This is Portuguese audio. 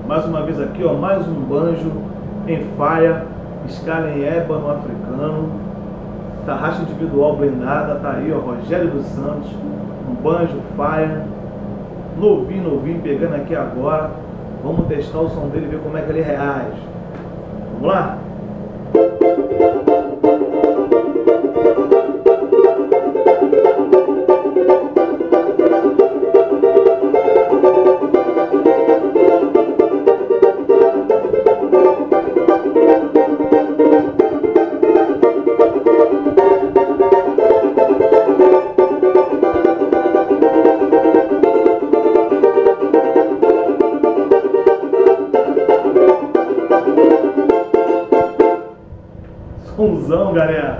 Mais uma vez aqui, ó, mais um banjo em faia, escala em ébano africano, tarraxa individual blindada, tá aí, ó, Rogério dos Santos, um banjo faia, novinho, pegando aqui agora. Vamos testar o som dele e ver como é que ele reage. Vamos lá? Somzão, galera.